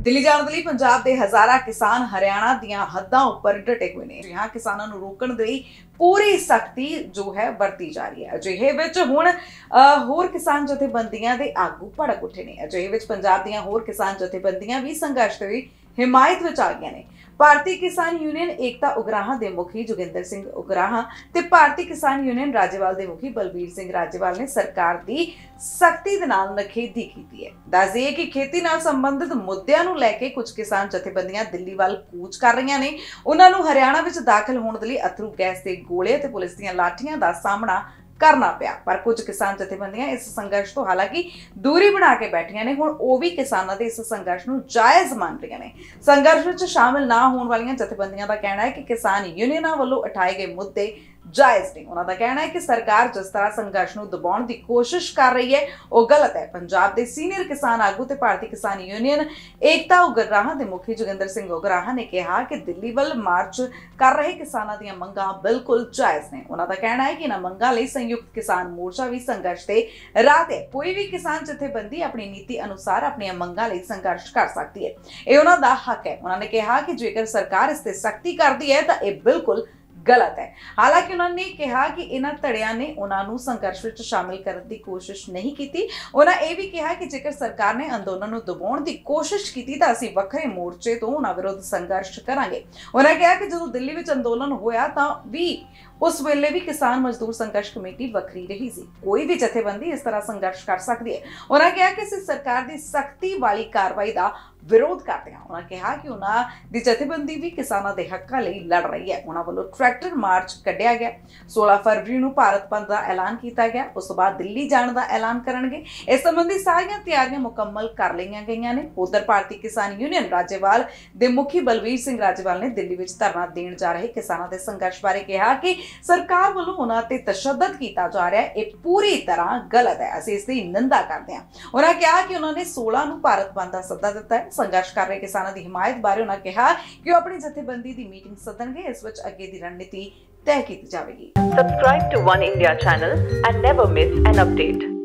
दिल्ली जाने के लिए पंजाब के हज़ारा किसान हरियाणा दीआं हद्दां उपर डटे हुए ने। जी हां, किसानां नूं रोकण दे लई पूरी सख्ती जो है वरती जा रही है। अजिहे विच हुण होर किसान जथेबंदियां दे आगू भड़क उठे ने। अजिहे विच पंजाब दीआं होर किसान जथेबंदियां भी संघर्ष दे हिमायत विच आ गईआं ने। भारतीय किसान यूनियन एकता उगराहां दे मुखी जोगिंदर सिंह उगराहां ते भारतीय किसान यूनियन राज्यपाल दे मुखी बलबीर सिंह राज्यपाल ने सरकार दी सख्ती दे नाल नखेधी कीती है। दस दईए कि खेती नाल संबंधित मुद्दिआं नूं लैके कुछ किसान जथेबंदियां दिल्ली वल कूच कर रहीआं ने। उन्हां नूं हरियाणा विच दाखिल होण दे लई अथरू गैस दे गोले ते पुलिस दीआं लाठियां दा सामना करना पिया। पर कुछ किसान जथेबंदियां इस संघर्ष तो हालांकि दूरी बना के बैठियां ने। हुण ओह भी किसानां दे इस संघर्ष नूं जायज़ मान रहीआं ने। संघर्ष विच शामिल ना होण वालीआं जथेबंदियां दा कहना है कि किसान यूनियनां वल्लों उठाए गए मुद्दे जायज़ नहीं। उन्हां दा कहना है कि सरकार जिस तरह संघर्ष नूं दबाउण दी कोशिश कर रही है वह गलत है। पंजाब दे सीनियर किसान आगू ते भारतीय किसान यूनियन एकता उगराहां दे मुखी जोगिंदर सिंह उगराहां ने कहा कि दिल्ली वल मार्च कर रहे किसानां दीआं मंगां बिल्कुल जायज़ ने। उन्हां दा कहना है कि इन्हां मंगां लई संयुक्त किसान मोर्चा भी संघर्ष दे राह ते कोई भी किसान जथेबंदी अपनी नीति अनुसार अपनी मंगां लई संघर्ष कर सकती है। यह उन्हां दा हक है। उन्होंने कहा कि जेकर सरकार इस ते सख्ती करती है तो यह बिल्कुल गलत है। हालांकि उन्होंने कहा कि इन्हां धड़ियां ने उन्होंने संघर्ष विच शामिल करने की कोशिश नहीं की। उन्होंने यह भी कहा कि जेकर सरकार ने अंदोलन नूं दबाउण दी कोशिश की तो असीं वखरे मोर्चे तो उन्हां विरुद्ध संघर्ष करांगे। उन्होंने कहा कि जदों दिल्ली विच अंदोलन होया तां भी उस वेले भी किसान मजदूर संघर्ष कमेटी वखरी रही सी। कोई भी जथेबंदी इस तरह संघर्ष कर सकती है। उन्होंने कहा कि असीं सरकार की सख्ती वाली कार्रवाई का विरोध करते हैं। उन्होंने कहा कि उन्हां दी जथेबंदी भी किसानां दे हक्कां लई लड़ रही है। उन्हां वल्लों ट्रैक्टर मार्च कढ़िया गया। 16 फरवरी नूं भारत बंद का ऐलान किया गया। उस तो बाद दिल्ली जाने का ऐलान करनगे। इस संबंधी सारियां तैयारियां मुकम्मल कर लईआं गईआं ने। उधर भारतीय किसान यूनियन राज्यपाल दे मुखी बलबीर सिंह राज्यपाल ने दिल्ली विच धरना देण जा रहे किसानां दे संघर्ष बारे कहा कि सरकार वालों उन्हां ते तशद्दद किया जा रहा है, यह पूरी तरह गलत है। असीं इसकी निंदा करते हैं। उन्होंने कहा कि उन्होंने 16 नूं भारत बंद का सद्दा दिता है। संघर्ष कर रहे किसानों की हिमायत बारे उन्होंने कहा कि अपनी जथेबंदी की मीटिंग सदनगे। इस विच अगे दी रणनीति तय की जाएगी। Subscribe to One India channel and never miss an update.